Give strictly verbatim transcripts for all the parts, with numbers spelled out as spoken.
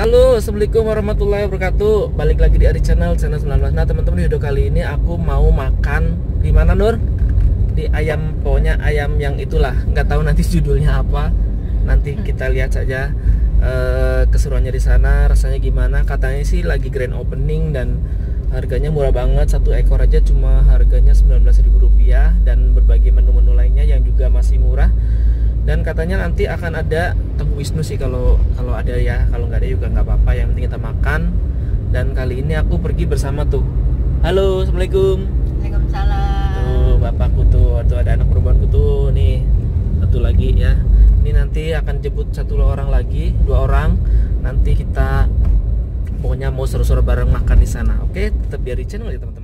Halo, assalamualaikum warahmatullahi wabarakatuh. Balik lagi di Ari Channel, channel sembilan belas. Nah teman-teman, di video kali ini aku mau makan di mana, Nur? Di ayam, pokoknya ayam yang itulah. Nggak tahu nanti judulnya apa. Nanti kita lihat saja uh, keseruannya di sana, rasanya gimana. Katanya sih lagi grand opening dan harganya murah banget. Satu ekor aja cuma harganya sembilan belas ribu rupiah, dan berbagai menu-menu lainnya yang juga masih murah. Dan katanya nanti akan ada Teguh Wisnu sih, kalau kalau ada ya, kalau nggak ada juga nggak apa-apa, yang penting kita makan. Dan kali ini aku pergi bersama tuh. Halo, assalamualaikum. Waalaikumsalam. Tuh bapakku tuh, tuh ada anak perempuanku tuh nih, satu lagi ya. Ini nanti akan jemput satu orang lagi, dua orang. Nanti kita pokoknya mau seru-seru bareng makan di sana. Oke, tetap di Ari Channel ya teman-teman.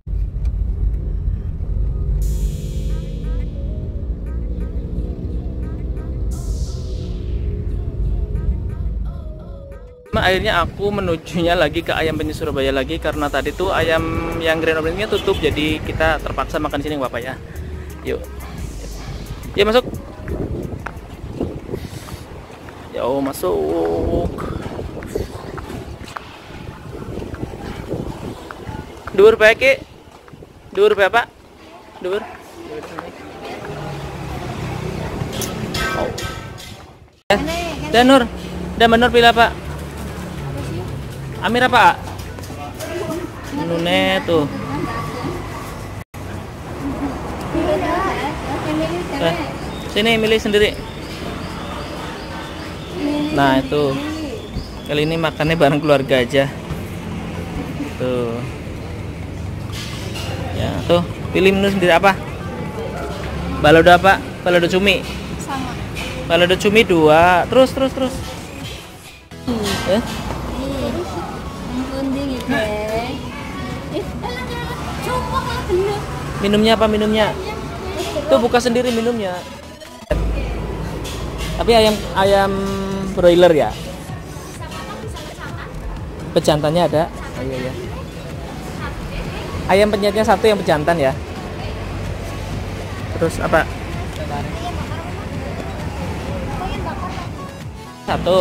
Nah, akhirnya aku menujunya lagi ke Ayam Penyet Surabaya lagi, karena tadi tuh ayam yang grand openingnya tutup, jadi kita terpaksa makan di sini Bapak ya. Yuk, ya masuk. Yo masuk. Dur pakai, dur Bapak, dur. Oh. Dan Nur, dan Nur pilih apa? Amir apa? Nune tuh. Eh, sini milih sendiri. Nah itu. Kali ini makannya bareng keluarga aja. Tuh. Ya tuh. Pilih menu sendiri apa? Balado apa? Balado cumi. Sama. Balado cumi dua. Terus terus terus. Eh? Minumnya apa minumnya? Tuh buka sendiri minumnya. Tapi ayam ayam broiler ya. Pejantannya ada. Oh, iya, iya. Ayam penyetnya satu, yang pejantan ya. Terus apa? Satu.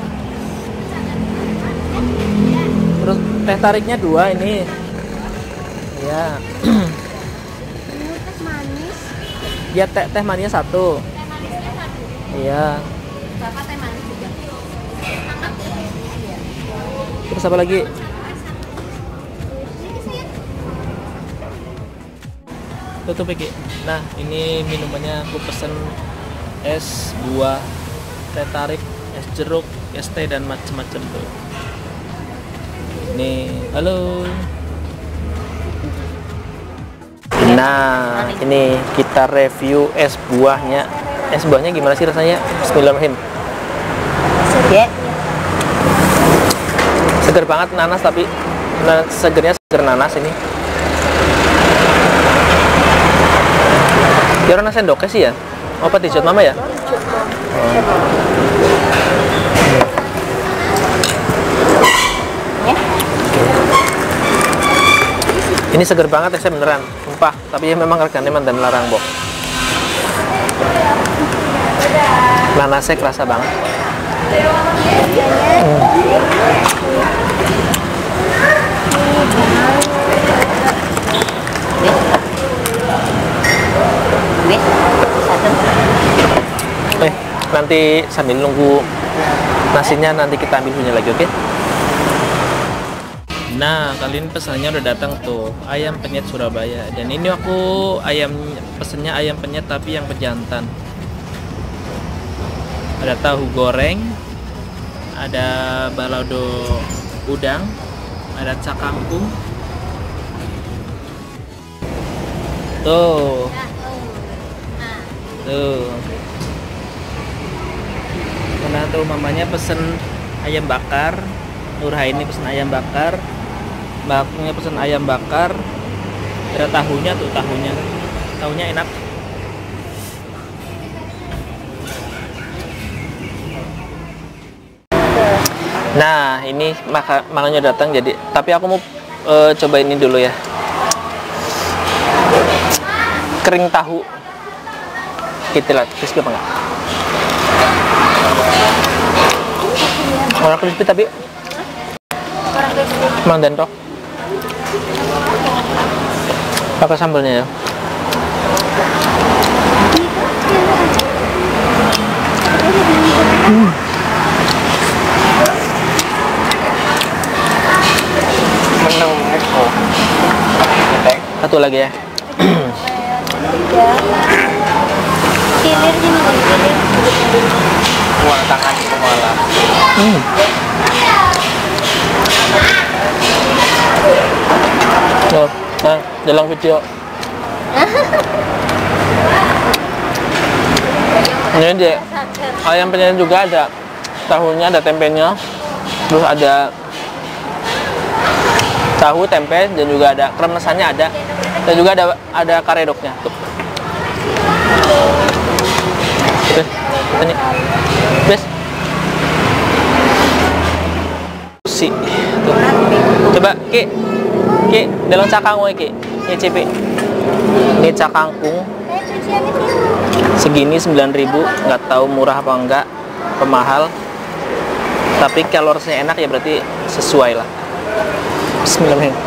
Terus teh tariknya dua ini. Ya. Teh manis. Ya teh teh manisnya satu. Teh manisnya satu. Iya. Bapak teh manis juga. Terus apa lagi? Tutup lagi. Nah, ini minumannya aku pesen es buah, teh tarik, es jeruk, es teh dan macam-macam tuh. Nih, halo. Nah, ini kita review es buahnya. Es buahnya gimana sih rasanya? Bismillahirrahmanirrahim. Seger. Seger banget, nanas, tapi nah, segernya seger nanas ini. Ya orang sendoknya sih ya. Oh, apa dijot mama ya? Oh. Ini seger banget ya, saya beneran, sumpah. Tapi ya memang harganya mandan larang, Bok. Nanasnya kerasa banget. Hmm. Eh, nanti sambil nunggu nasinya, nanti kita ambil punya lagi, oke? Okay? Nah, kali ini pesannya udah datang tuh, Ayam Penyet Surabaya. Dan ini aku ayam pesennya ayam penyet tapi yang pejantan. Ada tahu goreng, ada balado udang, ada cakangkung. Tuh. Tuh. Karena tuh mamanya pesen ayam bakar, Nurhaini pesen ayam bakar. Mbaknya pesen ayam bakar, ada tahunya tuh, tahunya tahunya enak. Nah ini maka makanannya datang, jadi tapi aku mau e, coba ini dulu ya, kering tahu kita lihat crispy apa enggak. Orang crispy tapi Mang Dento. Pakai sambalnya ya. Hmm. Menang Eko. Satu lagi ya. Kilir sini bang, kilir. Buang tangan kepala. Hmm. Oh, nah, dalam video. Ini dia ayam penyet juga ada tahunya, ada tempenya, terus ada tahu, tempe, dan juga ada kremesannya ada, dan juga ada ada karedoknya. Tuh. Oke, ini, bes. Si, tuh. Coba, Ki, Ki, dalam cakang, Ki, nyicipi. Ini cakangkung. Segini sembilan ribu, nggak tahu murah apa enggak, pemahal. Tapi kalorinya enak ya, berarti sesuai lah. Bismillahirrahmanirrahim.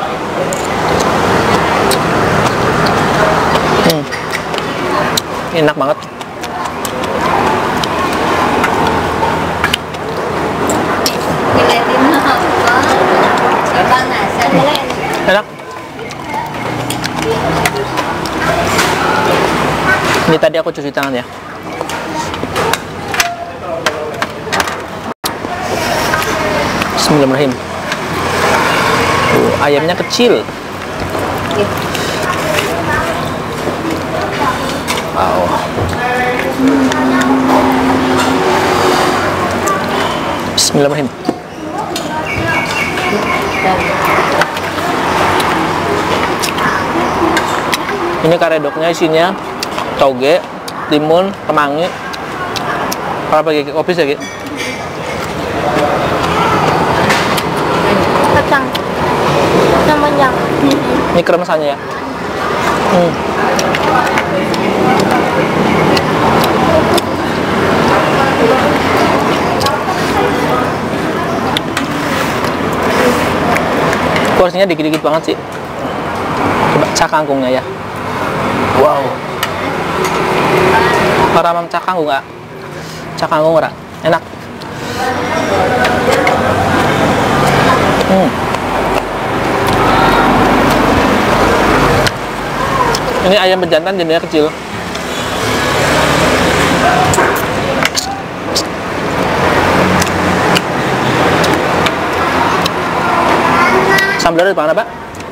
Hmm. Enak banget. Enak. Ini tadi aku cuci tangan ya. Bismillahirrahmanirrahim. Oh, ayamnya kecil. Wow. Bismillahirrahmanirrahim. Ini karedoknya isinya toge, timun, kemangi. Apa pakai kopi sih? Kacang. Namanya. Ini kremesannya ya. Hmm. Porsinya dikit-dikit banget sih. Coba cakangkungnya ya. Wow. Maramam cakangkung nggak? Cakangkung nggak? Enak. Hmm. Ini ayam pejantan jenisnya kecil. Sambalnya di mana, Pak?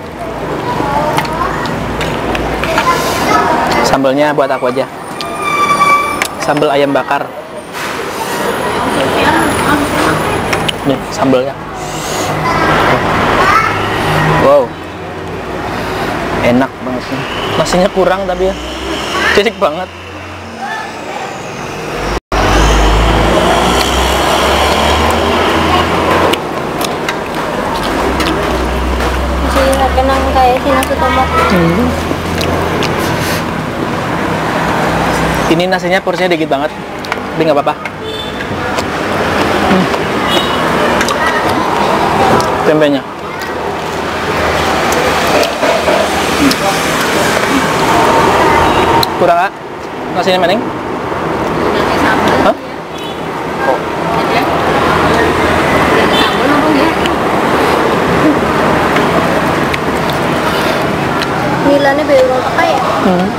Sambalnya buat aku aja. Sambal ayam bakar. Nih, sambalnya. Wow. Enak banget nih. Nasinya kurang tapi ya. Cicik banget. Kenang kayak si nasi tomat. Hmm. Ini nasinya porsinya dikit banget, tapi nggak apa-apa. Hmm. Tempenya. Kurang nggak? Nasinya maning? Hah? Oh. Nilainya baru apa ya? Hmm.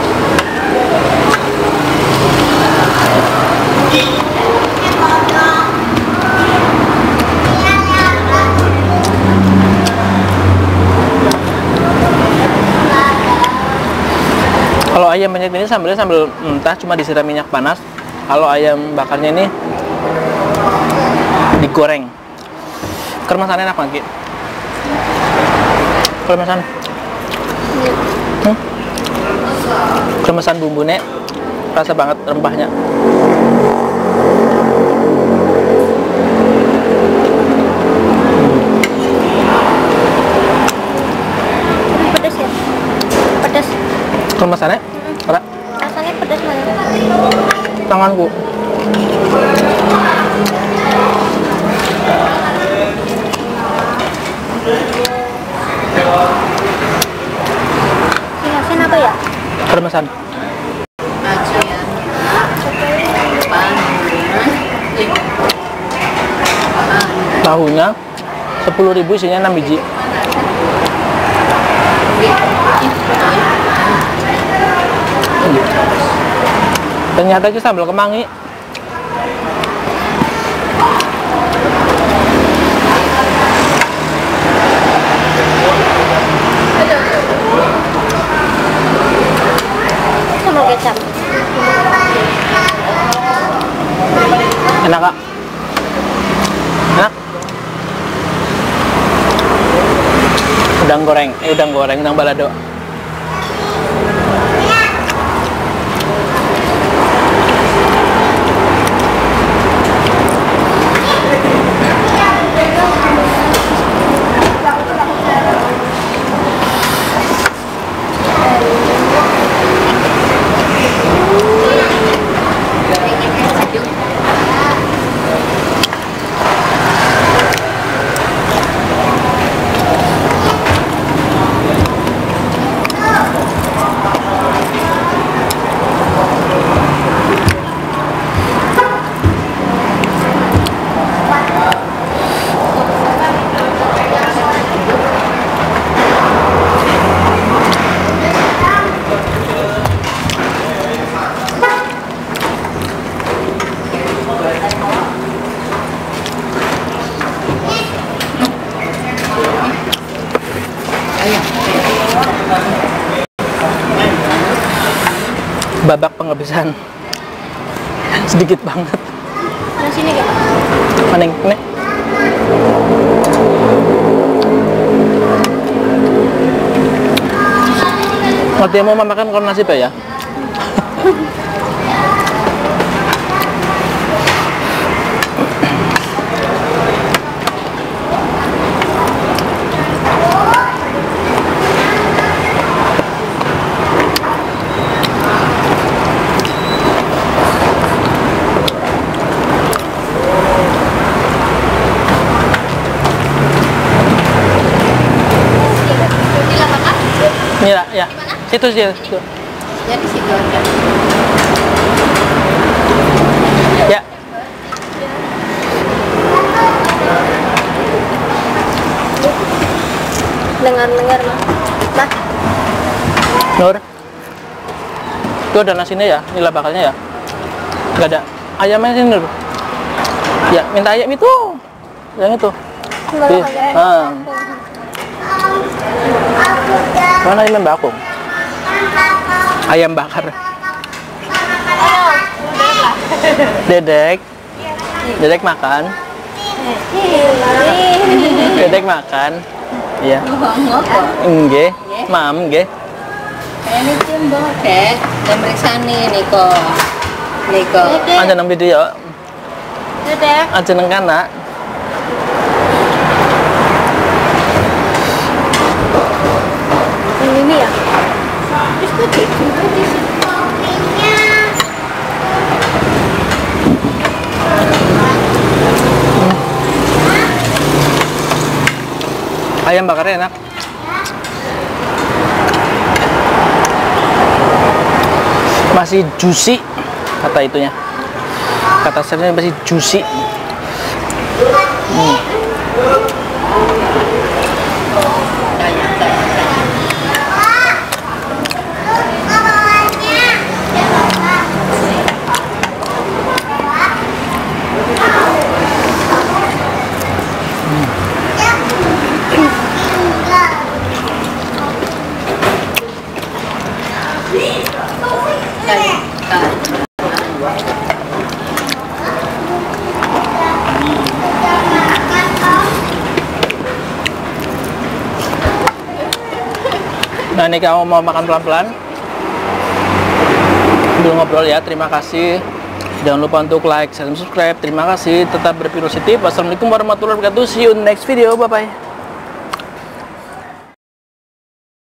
Kalau ayam penyet ini sambalnya sambal mentah, cuma disiram minyak panas. Kalau ayam bakarnya ini digoreng. Kermasannya enak banget. Kermasan. Hmm? Kermasan bumbunya, rasa banget rempahnya. Pedas ya? Pedas. Kermasannya? Ora? Rasanya pedas banget. Tanganku. apa ya? Parmesan. Tahunya sepuluh ribu, isinya enam biji. Ternyata itu sambal kemangi. Sambal kecap. Enak kak? Enak? Udang goreng, eh udang goreng, udang balado. Babak penghabisan sedikit banget. Nah, sini kak. Mana yang ini? Ngerti mau makan kalau nasi ya? Iya, ya. Situ sih. Situ. Ya di situ aja. Ya. Dengar-dengar mah. Nah, Nur. Itu ada nasinya ya, nila bakalnya ya. Enggak ada. Ayamnya sini, Nur. Ya, minta ayam itu. Yang itu. enggak Ih, ada. ah. Mana ayam bakung? Ayam bakar. Dedek. Dedek makan. Dedek makan. Iya. Nggih. Mam nggih. Ini jumbo dek, pemeriksaan niko, niko. Aja nang video. Dedek. Aja nang kana. Ini ya. Ayam bakarnya enak. Masih juicy kata itunya. Kata chefnya masih juicy. Hmm. Nah ini kamu mau makan pelan-pelan sambil ngobrol ya. Terima kasih. Jangan lupa untuk like, share, dan subscribe. Terima kasih. Tetap berpikir positif. Wassalamualaikum warahmatullahi wabarakatuh. See you next video. Bye bye.